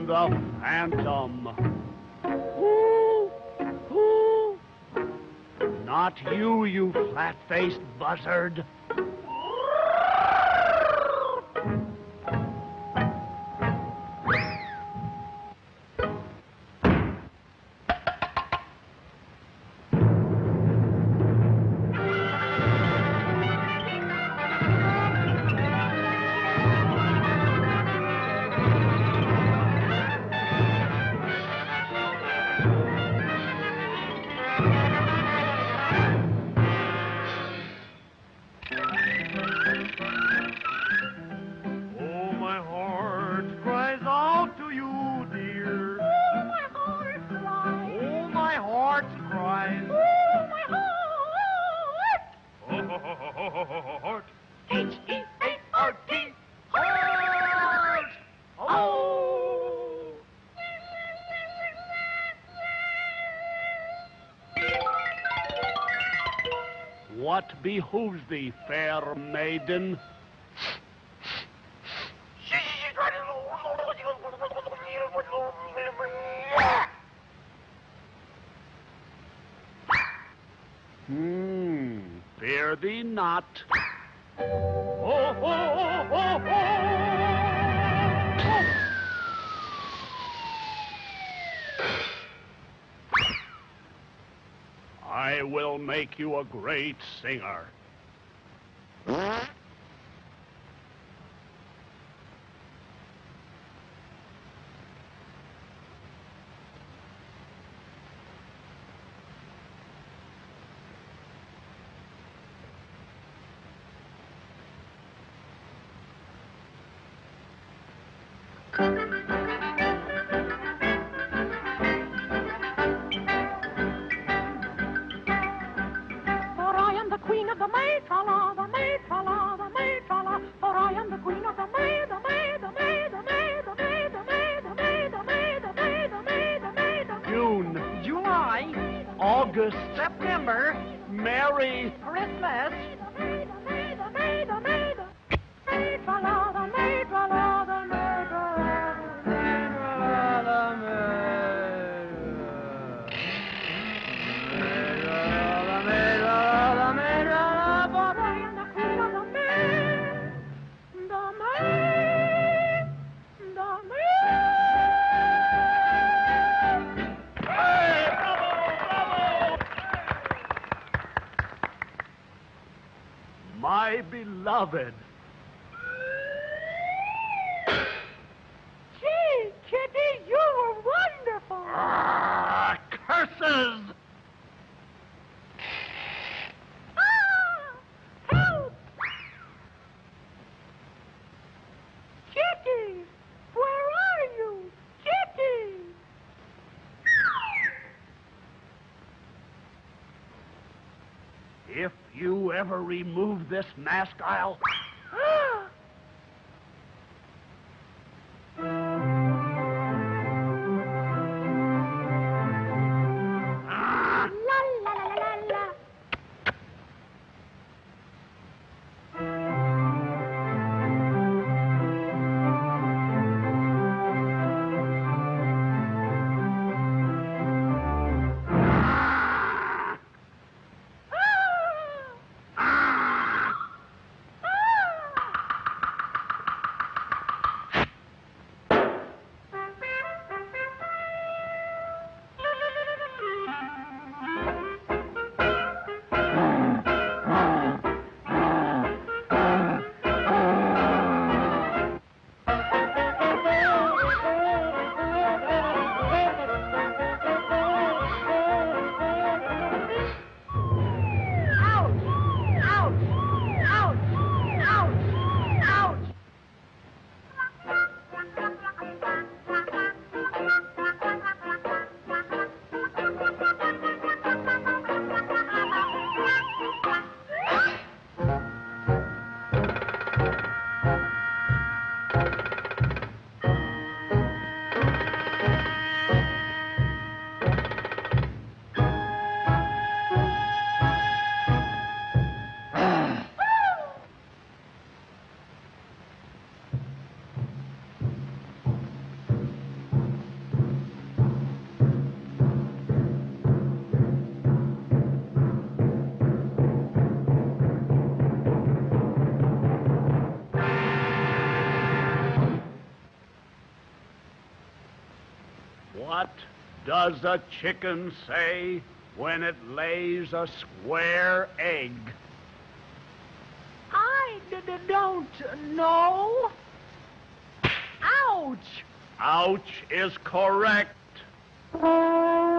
the Phantom. Who? Who? Not you, you flat-faced buzzard. H-E-A-R-T, heart! Oh! What behooves thee, fair maiden? Fear thee not. Oh, oh, oh, oh, oh. I will make you a great singer. June, July, August, September, Merry Christmas. my beloved. Gee, Kitty, you were wonderful. Ah, curses! Help! Kitty, where are you? Kitty! If you ever remove this mask, I'll... La la la la la. What does a chicken say when it lays a square egg? I don't know. Ouch! Ouch is correct.